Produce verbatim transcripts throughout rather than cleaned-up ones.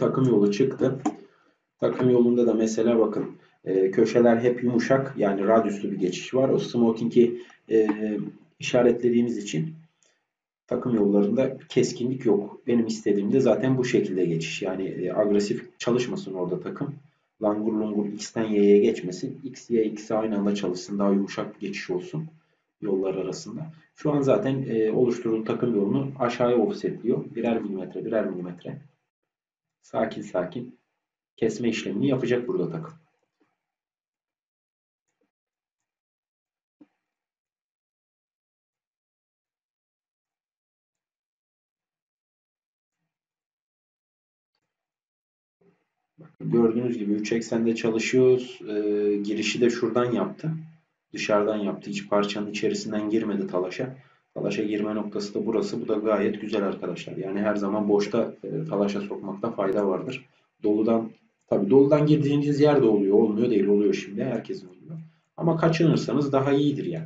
takım yolu çıktı. Takım yolunda da mesela bakın e, köşeler hep yumuşak, yani radyüslü bir geçiş var. O smoking'i e, işaretlediğimiz için takım yollarında keskinlik yok. Benim istediğim de zaten bu şekilde geçiş. Yani e, agresif çalışmasın orada takım. Langur lungur X'ten Y'ye geçmesin. X, Y, X aynı anda çalışsın. Daha yumuşak bir geçiş olsun yollar arasında. Şu an zaten e, oluşturduğum takım yolunu aşağıya offsetliyor. Birer milimetre, birer milimetre. Sakin sakin kesme işlemini yapacak burada takım. Gördüğünüz gibi üç eksende çalışıyoruz. Ee, girişi de şuradan yaptı. Dışarıdan yaptı. Hiç parçanın içerisinden girmedi talaşa. Talaşa girme noktası da burası. Bu da gayet güzel arkadaşlar. Yani her zaman boşta e, talaşa sokmakta fayda vardır. Doludan, tabii doludan girdiğiniz yer de oluyor. Olmuyor değil, oluyor şimdi. Herkesin oluyor. Ama kaçınırsanız daha iyidir yani.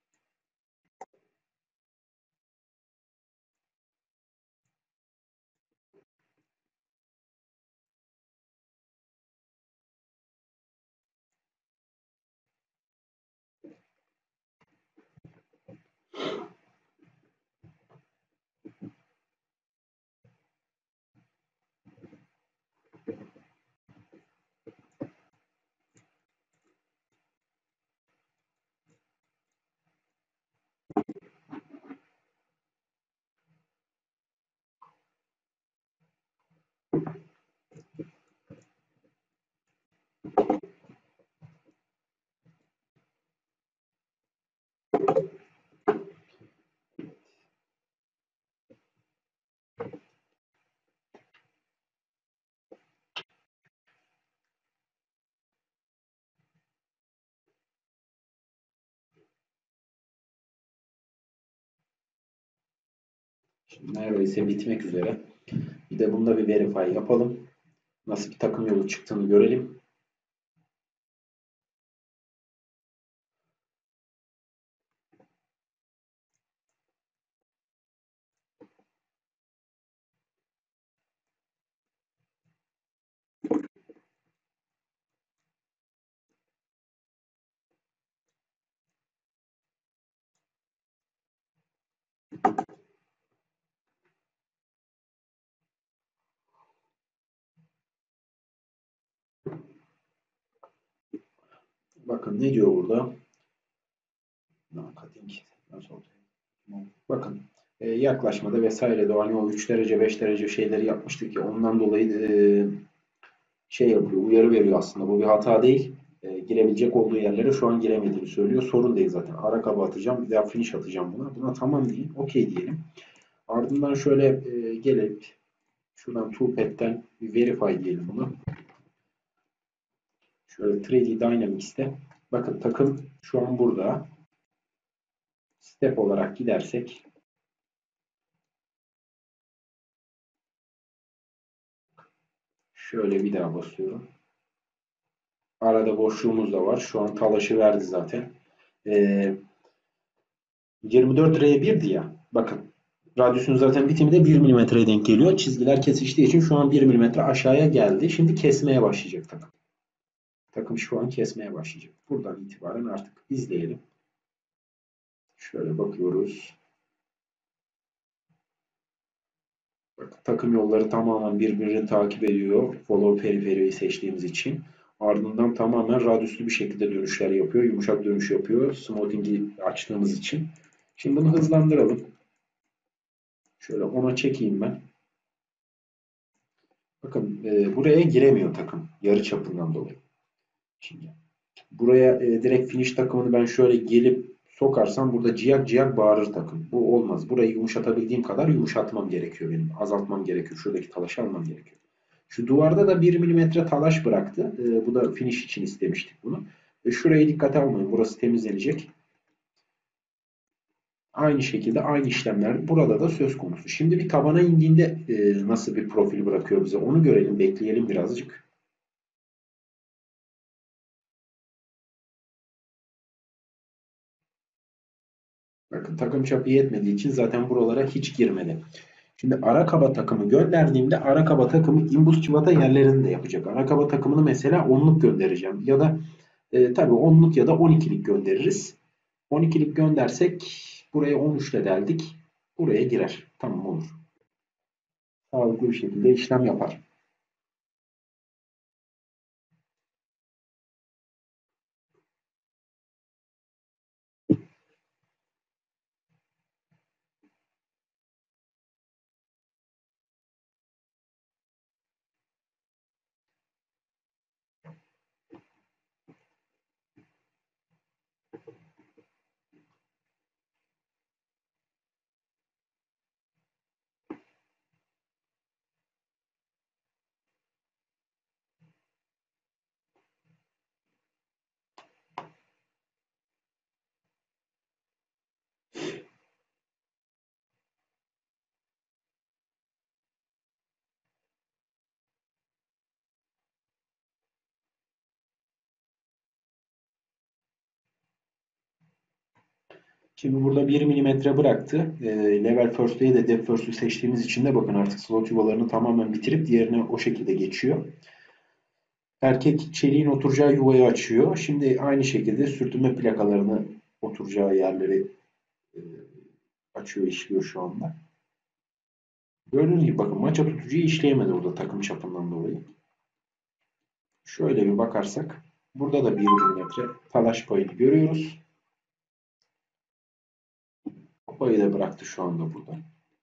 Şimdi neredeyse bitmek üzere. Bir de bunda bir verify yapalım. Nasıl bir takım yolu çıktığını görelim. Bakın ne diyor burada? Bakın e, yaklaşmada vesaire de hani o üç derece beş derece şeyleri yapmıştık ya, ondan dolayı e, şey yapıyor, uyarı veriyor aslında. Bu bir hata değil. E, girebilecek olduğu yerlere şu an giremediğini söylüyor. Sorun değil zaten. Ara kaba atacağım. Bir daha finish atacağım buna. Buna tamam diyeyim. Okey diyelim. Ardından şöyle e, gelip şuradan Toolpad'den bir verify diyelim buna. Şöyle üç D Dynamics'te. Bakın takım şu an burada. Step olarak gidersek şöyle bir daha basıyorum. Arada boşluğumuz da var. Şu an talaşı verdi zaten. Ee, yirmi dört R bir'di ya. Bakın. Radyüsün zaten bitimi de bir milimetreye denk geliyor. Çizgiler kesiştiği için şu an bir milimetre aşağıya geldi. Şimdi kesmeye başlayacak takım. Takım şu an kesmeye başlayacak. Buradan itibaren artık izleyelim. Şöyle bakıyoruz. Bak, takım yolları tamamen birbirini takip ediyor. Follow periferiyi seçtiğimiz için. Ardından tamamen radyüslü bir şekilde dönüşler yapıyor. Yumuşak dönüş yapıyor. Smoothing'i açtığımız için. Şimdi bunu hızlandıralım. Şöyle ona çekeyim ben. Bakın e, buraya giremiyor takım. Yarı çapından dolayı. Şimdi buraya e, direkt finish takımını ben şöyle gelip sokarsam burada ciyak ciyak bağırır takım. Bu olmaz. Burayı yumuşatabildiğim kadar yumuşatmam gerekiyor benim. Azaltmam gerekiyor. Şuradaki talaşı almam gerekiyor. Şu duvarda da bir milimetre talaş bıraktı. E, bu da finish için istemiştik bunu. E, şuraya dikkate almayın. Burası temizlenecek. Aynı şekilde aynı işlemler burada da söz konusu. Şimdi bir tabana indiğinde e, nasıl bir profil bırakıyor bize onu görelim. Bekleyelim birazcık. Bakın takım çapı yetmediği için zaten buralara hiç girmedi. Şimdi Arakaba takımı gönderdiğimde Arakaba takımı imbus cıvata yerlerini de yapacak. Arakaba takımını mesela onluk göndereceğim. Ya da e, tabii onluk ya da on ikilik göndeririz. on ikilik göndersek buraya on üç ile deldik. Buraya girer. Tamam, olur. Sağlıklı bir şekilde işlem yapar. Şimdi burada bir milimetre bıraktı. E, level first'e de depth first'ü seçtiğimiz için de bakın artık slot yuvalarını tamamen bitirip diğerine o şekilde geçiyor. Erkek çeliğin oturacağı yuvayı açıyor. Şimdi aynı şekilde sürtünme plakalarını oturacağı yerleri e, açıyor, işliyor şu anda. Gördüğünüz gibi bakın maça tutucuyu işleyemedi orada takım çapından dolayı. Şöyle bir bakarsak burada da bir milimetre talaş payını görüyoruz. O payı da bıraktı şu anda burada.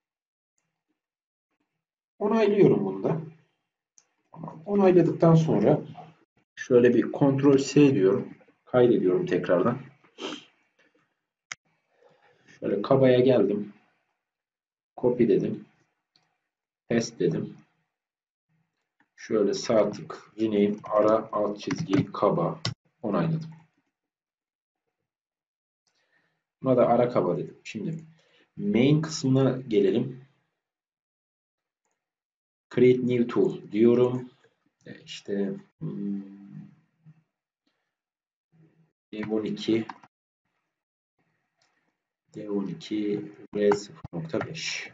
Onaylıyorum bunu da. Onayladıktan sonra şöyle bir kontrol C diyorum. Kaydediyorum tekrardan. Şöyle kabaya geldim. Copy dedim. Paste dedim. Şöyle sağ tık, rename, ara, alt çizgi, kaba. Onayladım. Buna da ara kaba dedim. Şimdi main kısmına gelelim. Create new tool diyorum. İşte D on iki D on iki R sıfır nokta beş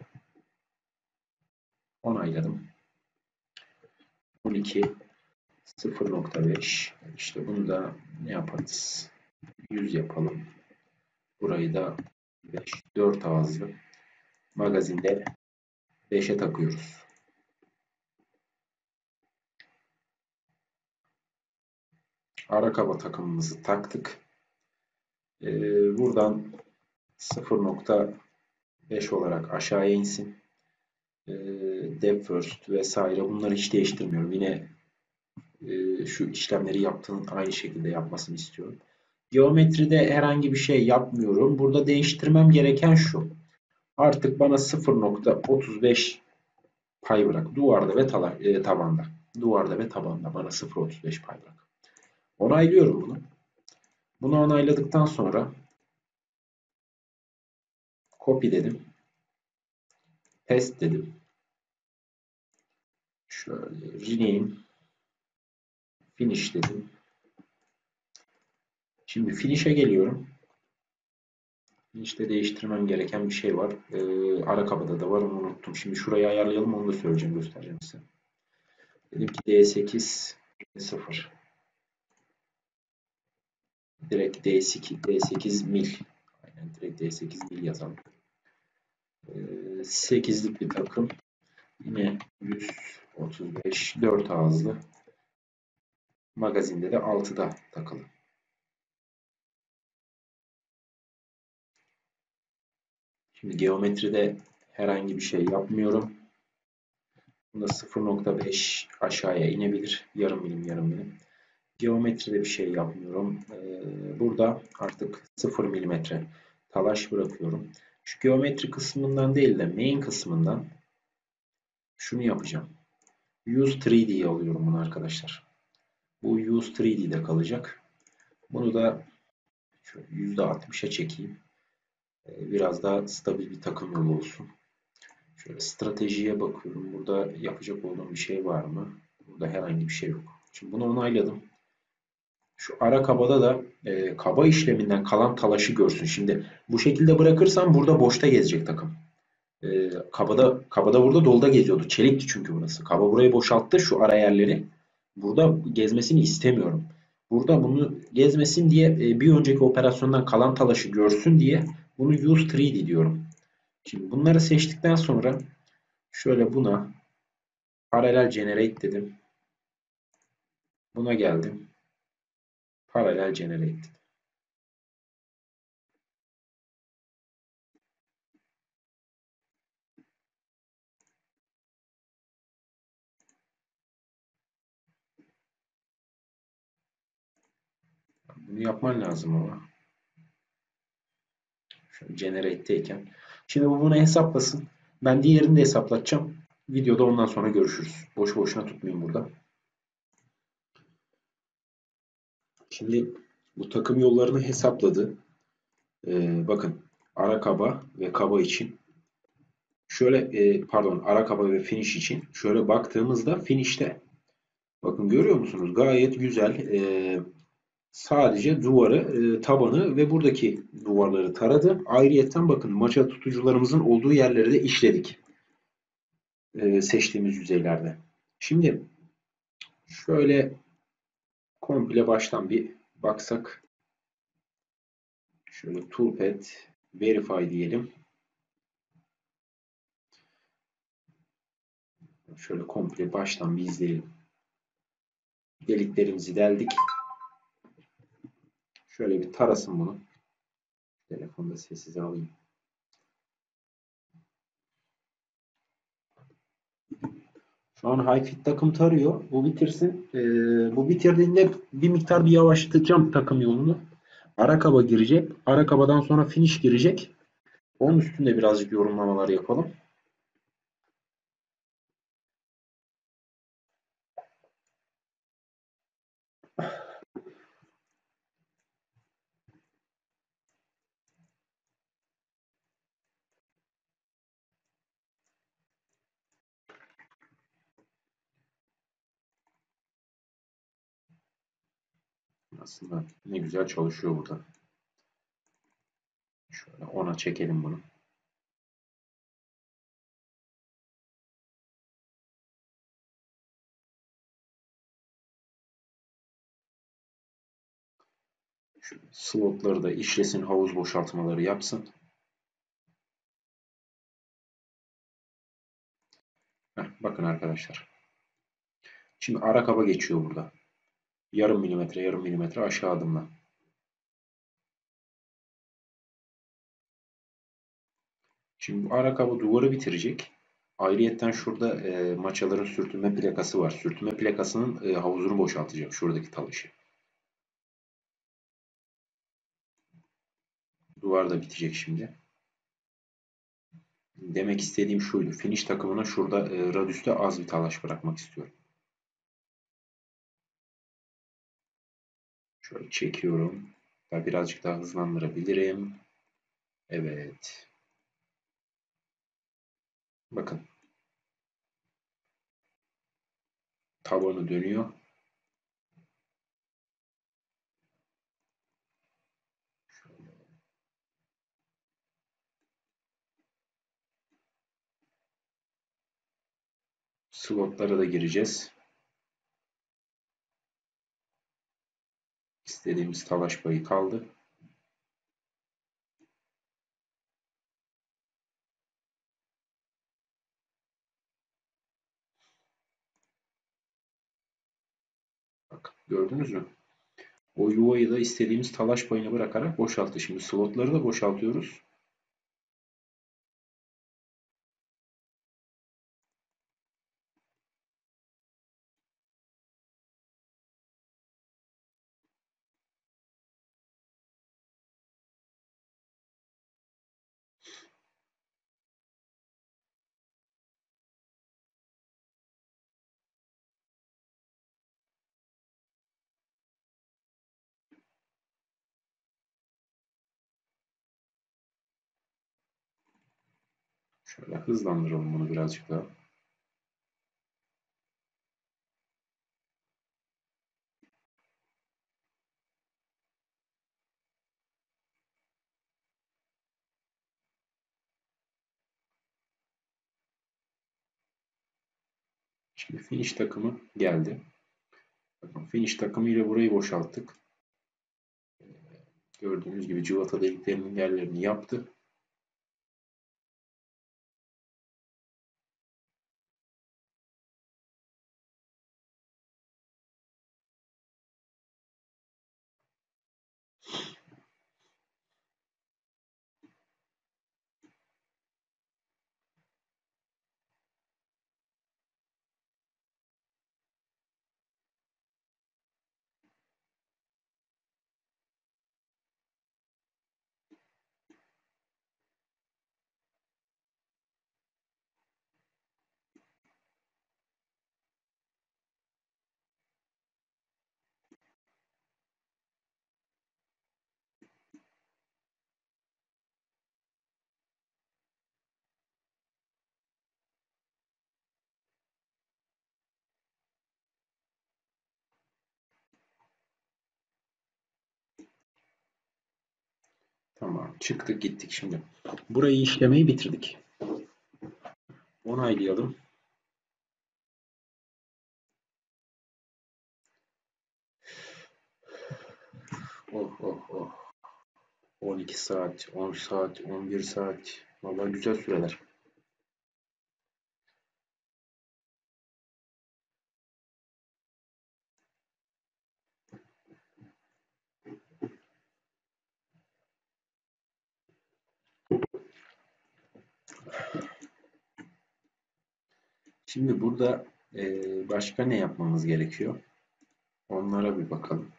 onayladım. on iki sıfır nokta beş işte bunu da ne yaparız? yüz yapalım. Burayı da beş, dört ağızlı magazinde beşe takıyoruz. Ara kaba takımımızı taktık. Ee, buradan sıfır nokta beş olarak aşağıya insin. Ee, depth first vesaire bunları hiç değiştirmiyorum. Yine e, şu işlemleri yaptığın aynı şekilde yapmasını istiyorum. Geometride herhangi bir şey yapmıyorum. Burada değiştirmem gereken şu. Artık bana sıfır nokta otuz beş pay bırak. Duvarda ve tala, e, tabanda. Duvarda ve tabanda bana sıfır nokta otuz beş pay bırak. Onaylıyorum bunu. Bunu onayladıktan sonra copy dedim. Paste dedim. Şöyle rename finish dedim. Şimdi finish'e geliyorum. Finish'te değiştirmem gereken bir şey var. Ee, ara kabada da var, onu unuttum. Şimdi şurayı ayarlayalım, onu da söyleyeceğim, göstereceğim size. Dedim ki D sekiz sıfır. Direkt D sekiz, D sekiz mil. Aynen direkt D sekiz mil yazalım. Ee, sekizlik bir takım. Yine yüz otuz beş dört ağızlı. Magazinde de altıda takılı. Şimdi geometride herhangi bir şey yapmıyorum. Bunda sıfır nokta beş aşağıya inebilir. Yarım milim yarım milim. Geometride bir şey yapmıyorum. Ee, burada artık sıfır milimetre talaş bırakıyorum. Şu geometri kısmından değil de main kısmından şunu yapacağım. Use üç D'ye alıyorum bunu arkadaşlar. Bu Use üç D'de kalacak. Bunu da şöyle yüzde altmışa çekeyim. Biraz daha stabil bir takım yolu olsun. Şöyle stratejiye bakıyorum. Burada yapacak olduğum bir şey var mı? Burada herhangi bir şey yok. Şimdi bunu onayladım. Şu ara kabada da e, kaba işleminden kalan talaşı görsün. Şimdi bu şekilde bırakırsam burada boşta gezecek takım. E, kabada, kabada burada dolda geziyordu. Çelikti çünkü burası. Kaba burayı boşalttı şu ara yerleri. Burada gezmesini istemiyorum. Burada bunu gezmesin diye e, bir önceki operasyondan kalan talaşı görsün diye bunu use üç D diyorum. Şimdi bunları seçtikten sonra şöyle buna paralel generate dedim. Buna geldim. Paralel generate dedim. Bunu yapman lazım ama. Şöyle generate'teyken. Şimdi bu bunu hesaplasın. Ben diğerini de hesaplatacağım. Videoda ondan sonra görüşürüz. Boş boşuna tutmayayım burada. Şimdi bu takım yollarını hesapladı. Ee, bakın ara kaba ve kaba için şöyle e, pardon ara kaba ve finish için şöyle baktığımızda finish'te bakın görüyor musunuz? Gayet güzel. Ee, sadece duvarı, e, tabanı ve buradaki duvarları taradı. Ayrıyetten bakın maça tutucularımızın olduğu yerleri de işledik. E, seçtiğimiz yüzeylerde. Şimdi şöyle komple baştan bir baksak. Şöyle toolpad verify diyelim. Şöyle komple baştan bir izleyelim. Deliklerimizi deldik. Şöyle bir tarasın bunu. Telefonda sessize alayım. Şu an high fit takım tarıyor. Bu bitirsin. Ee, bu bitirdiğinde bir miktar bir yavaşlatacağım takım yolunu. Ara kaba girecek. Ara kabadan sonra finish girecek. Onun üstünde birazcık yorumlamalar yapalım. Aslında ne güzel çalışıyor burada. Şöyle ona çekelim bunu. Şu slotları da işlesin, havuz boşaltmaları yapsın. Heh, bakın arkadaşlar. Şimdi ara kaba geçiyor burada. Yarım milimetre, yarım milimetre aşağı adımla. Şimdi bu ara kaba duvarı bitirecek. Ayrıyetten şurada e, maçaların sürtünme plakası var. Sürtünme plakasının e, havuzunu boşaltacak. Şuradaki talaşı. Duvar da bitecek şimdi. Demek istediğim şuydu. Finish takımına şurada e, radiüste az bir talaş bırakmak istiyorum. Şöyle çekiyorum. Daha birazcık daha hızlandırabilirim. Evet. Bakın. Tabanı dönüyor. Slotlara da gireceğiz. İstediğimiz talaş payı kaldı. Bak gördünüz mü? O yuvayı da istediğimiz talaş payını bırakarak boşalttı. Şimdi slotları da boşaltıyoruz. Şöyle hızlandıralım bunu birazcık daha. Şimdi finish takımı geldi. Bakın finish takımı ile burayı boşalttık. Gördüğünüz gibi cıvata deliklerinin yerlerini yaptı. Tamam. Çıktık gittik şimdi. Burayı işlemeyi bitirdik. Onaylayalım. Oh oh oh. on iki saat, on saat, on bir saat. Vallahi güzel süreler. Şimdi burada e, başka ne yapmamız gerekiyor? Onlara bir bakalım.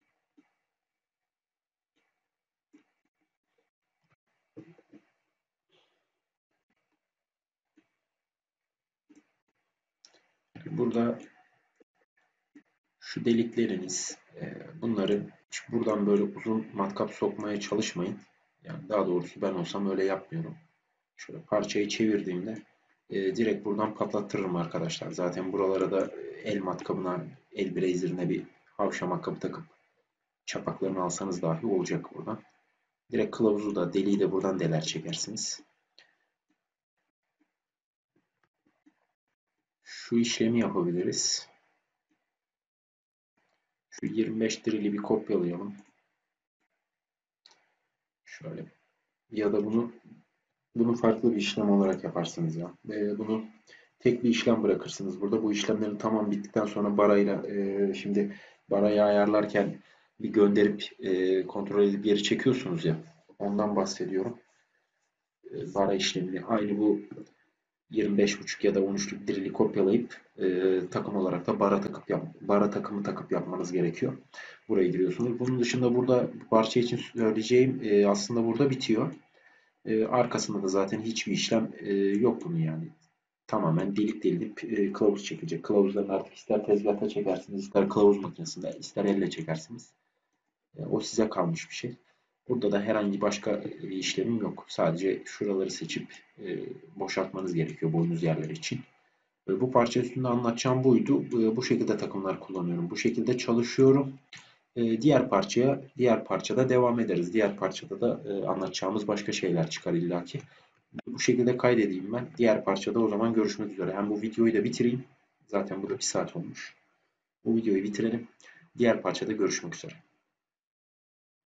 Burada şu delikleriniz, e, bunları hiç buradan böyle uzun matkap sokmaya çalışmayın. Yani daha doğrusu ben olsam öyle yapmıyorum. Şöyle parçayı çevirdiğimde e, direkt buradan patlattırırım arkadaşlar. Zaten buralara da el matkabına, el brazerine bir havşa matkabı takıp çapaklarını alsanız dahi olacak buradan. Direkt kılavuzu da deliği de buradan deler çekersiniz. Şu işlemi yapabiliriz. Şu yirmi beş drill'i bir kopyalayalım. Şöyle. Ya da bunu bunu farklı bir işlem olarak yaparsınız ya. Ve bunu tek bir işlem bırakırsınız burada. Bu işlemlerin tamam bittikten sonra barayla e, şimdi barayı ayarlarken bir gönderip e, kontrol edip geri çekiyorsunuz ya. Ondan bahsediyorum. E, bara işlemini aynı bu yirmi beş buçuk ya da on üçlük drill'i kopyalayıp e, takım olarak da bara takıp yap, bara takımı takıp yapmanız gerekiyor. Buraya giriyorsunuz. Bunun dışında burada bu parça için söyleyeceğim e, aslında burada bitiyor. E, arkasında da zaten hiçbir işlem e, yok bunun yani. Tamamen delik delinip e, kılavuz çekilecek. Kılavuzlarını artık ister tezgahta çekersiniz, ister kılavuz makinesinde, ister elle çekersiniz. E, o size kalmış bir şey. Burada da herhangi başka e, işlemim yok. Sadece şuraları seçip e, boşaltmanız gerekiyor boynuz yerleri için. E, bu parça üstünde anlatacağım buydu. E, bu şekilde takımlar kullanıyorum. Bu şekilde çalışıyorum. E, diğer parçaya, diğer parçada devam ederiz. Diğer parçada da e, anlatacağımız başka şeyler çıkar illaki. Bu şekilde kaydedeyim ben. Diğer parçada o zaman görüşmek üzere. Hem bu videoyu da bitireyim. Zaten burada bir saat olmuş. Bu videoyu bitirelim. Diğer parçada görüşmek üzere.